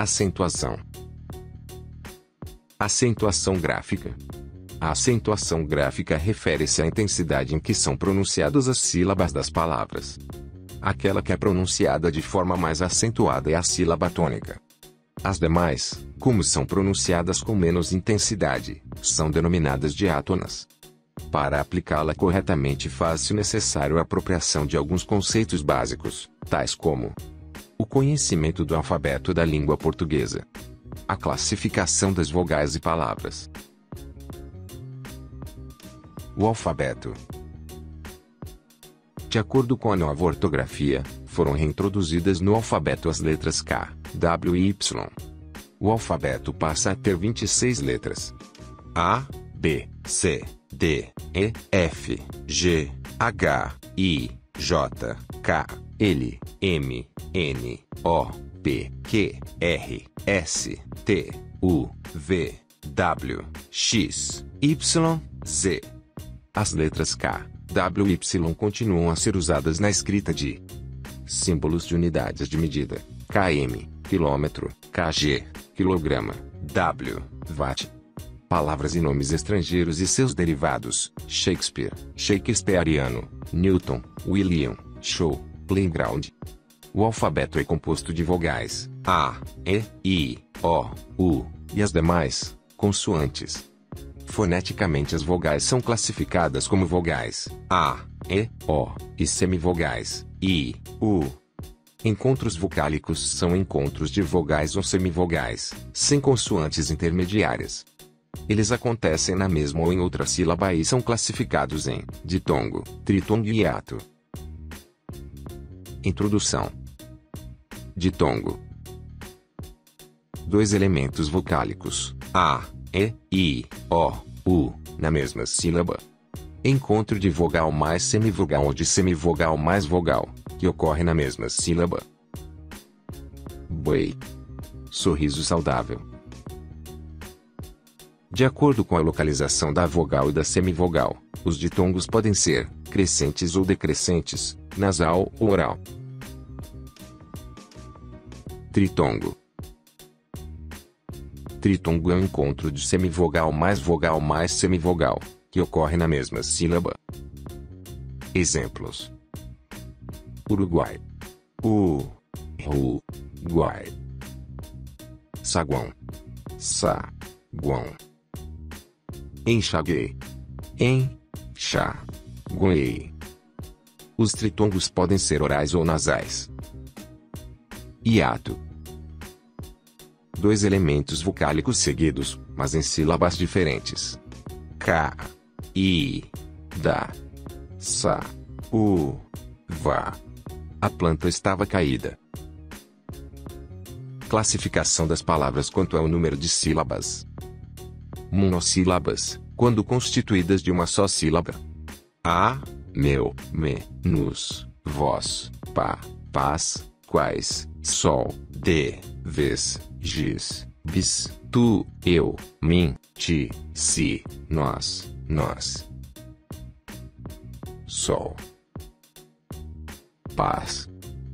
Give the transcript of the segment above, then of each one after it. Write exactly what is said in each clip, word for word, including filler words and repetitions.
Acentuação. Acentuação gráfica. A acentuação gráfica refere-se à intensidade em que são pronunciadas as sílabas das palavras. Aquela que é pronunciada de forma mais acentuada é a sílaba tônica. As demais, como são pronunciadas com menos intensidade, são denominadas diátonas. Para aplicá-la corretamente faz-se necessário a apropriação de alguns conceitos básicos, tais como o conhecimento do alfabeto da língua portuguesa, a classificação das vogais e palavras. O alfabeto. De acordo com a nova ortografia, foram reintroduzidas no alfabeto as letras K, W e Y. O alfabeto passa a ter vinte e seis letras: A, B, C, D, E, F, G, H, I, J, K, L, M, N, O, P, Q, R, S, T, U, V, W, X, Y, Z. As letras K, W e Y continuam a ser usadas na escrita de símbolos de unidades de medida: km, quilômetro, kg, quilograma, W, watt. Palavras e nomes estrangeiros e seus derivados: Shakespeare, Shakespeariano, Newton, William, Shaw, Playground. O alfabeto é composto de vogais A, E, I, O, U, e as demais, consoantes. Foneticamente as vogais são classificadas como vogais A, E, O, e semivogais I, U. Encontros vocálicos são encontros de vogais ou semivogais, sem consoantes intermediárias. Eles acontecem na mesma ou em outra sílaba e são classificados em ditongo, tritongo e hiato. Introdução. Ditongo. Dois elementos vocálicos, A, E, I, O, U, na mesma sílaba. Encontro de vogal mais semivogal ou de semivogal mais vogal, que ocorre na mesma sílaba. Boi. Sorriso saudável. De acordo com a localização da vogal e da semivogal, os ditongos podem ser crescentes ou decrescentes, nasal ou oral. Tritongo. Tritongo é um encontro de semivogal mais vogal mais semivogal, que ocorre na mesma sílaba. Exemplos: Uruguai, U, Ru, Guai. Saguão, Sa, Guão. Enxaguei, Enxa, Guei. Os tritongos podem ser orais ou nasais. Hiato. Dois elementos vocálicos seguidos, mas em sílabas diferentes. Ka, I, Da, Sa, U, Va. A planta estava caída. Classificação das palavras quanto ao número de sílabas. Monossílabas, quando constituídas de uma só sílaba. A, meu, me, nos, vós, pá, paz, quais, sol, de, vez, giz, bis, tu, eu, mim, ti, si, nós, nós. Sol. Paz.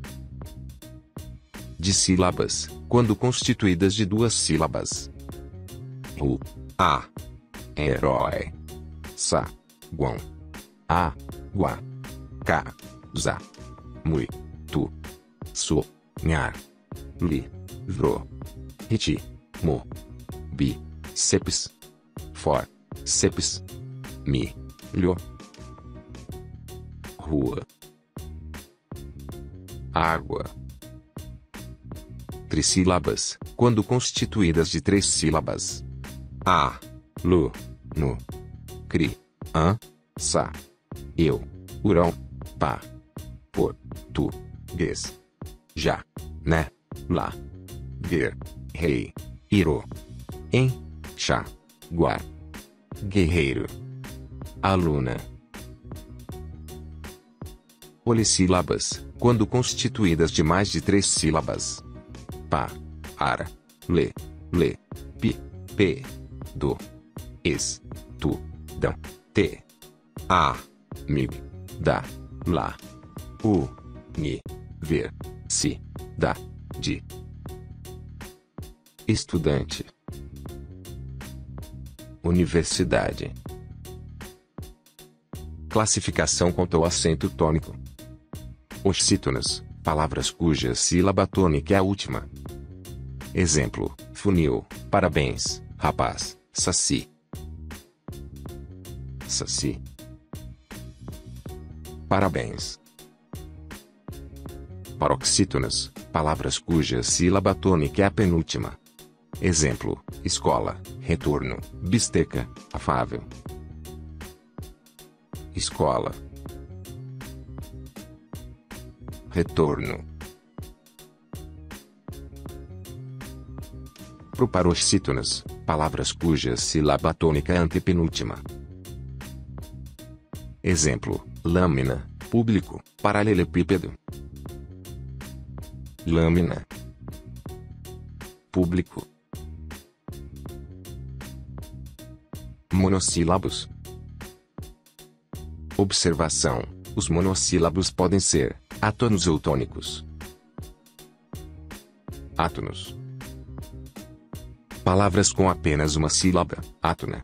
De sílabas, quando constituídas de duas sílabas. Ru, a, herói. Sa, guão. A, gua. Ca, za. Mui, tu. So, nhar. Li, vro. Riti, mo. Bi, sepis. For, sepis. Mi, lho. Rua. Água. Trissílabas, quando constituídas de três sílabas. A, lu, nu. Cri, an, sa. Eu, urão, pá. Por, tu, gues. Já, né, lá. Ver, rei, iro. Em, chá, guar. Guerreiro. Aluna. Polissílabas, quando constituídas de mais de três sílabas. Pá, ara, lê, lê, pi, pe, do, es, tu, dão, te, a, mig, da, lá, u, ni, ver, si, da, de. Estudante. Universidade. Classificação quanto ao acento tônico. Oxítonas, palavras cuja sílaba tônica é a última. Exemplo: funil, parabéns, rapaz, saci. Saci. Parabéns. Paroxítonas, palavras cuja sílaba tônica é a penúltima. Exemplo: escola, retorno, bisteca, afável. Escola. Retorno. Proparoxítonas, palavras cuja sílaba tônica é a antepenúltima. Exemplo: lâmina, público, paralelepípedo. Lâmina. Público. Monossílabos. Observação: os monossílabos podem ser átonos ou tônicos. Átonos. Palavras com apenas uma sílaba, átona.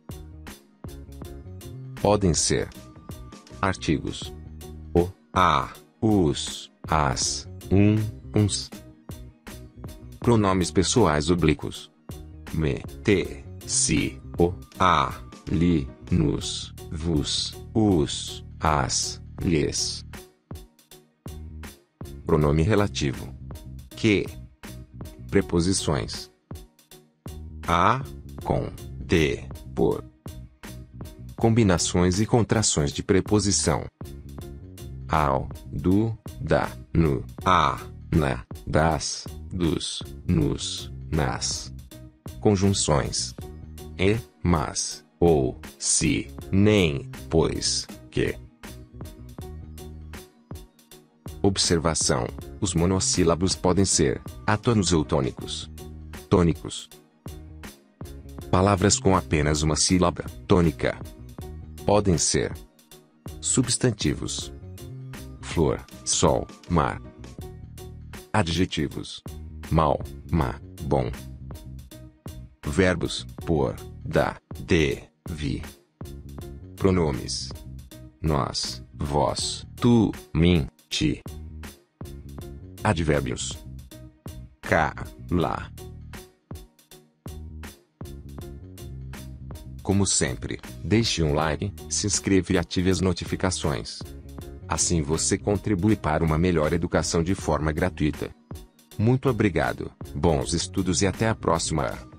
Podem ser artigos: o, a, os, as, um, uns. Pronomes pessoais oblíquos: me, te, si, o, a, li, nos, vos, os, as, lhes. Pronome relativo: que. Preposições: a, com, de, por. Combinações e contrações de preposição: ao, do, da, no, a, na, das, dos, nos, nas. Conjunções: e, mas, ou, se, nem, pois, que. Observação: os monossílabos podem ser átonos ou tônicos. Tônicos. Palavras com apenas uma sílaba, tônica. Podem ser substantivos: flor, sol, mar. Adjetivos: mal, má, bom. Verbos: por, da, de, vi. Pronomes: nós, vós, tu, mim, ti. Advérbios: cá, lá. Como sempre, deixe um like, se inscreva e ative as notificações. Assim você contribui para uma melhor educação de forma gratuita. Muito obrigado, bons estudos e até a próxima.